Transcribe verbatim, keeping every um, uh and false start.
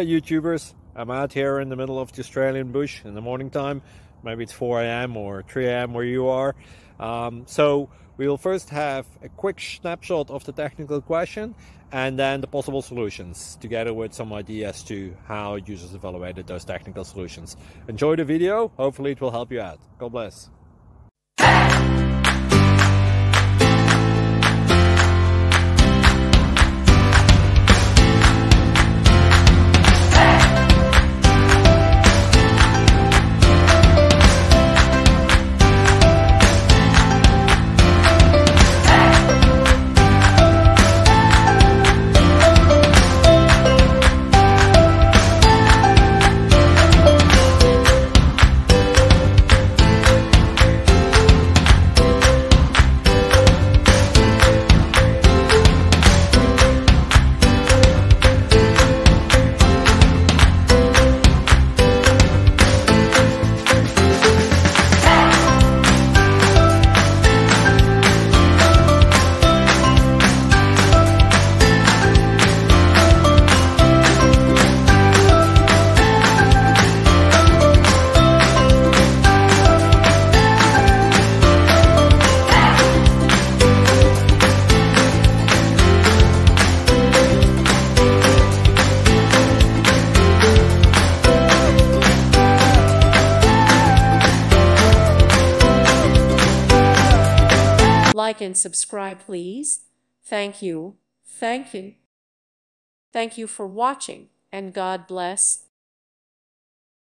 Alright YouTubers, I'm out here in the middle of the Australian bush in the morning time. Maybe it's four A M or three A M where you are. Um, so we'll first have a quick snapshot of the technical question and then the possible solutions, together with some ideas to how users evaluated those technical solutions. Enjoy the video, hopefully it will help you out. God bless. Like and subscribe, please. Thank you. Thank you. Thank you for watching, and God bless.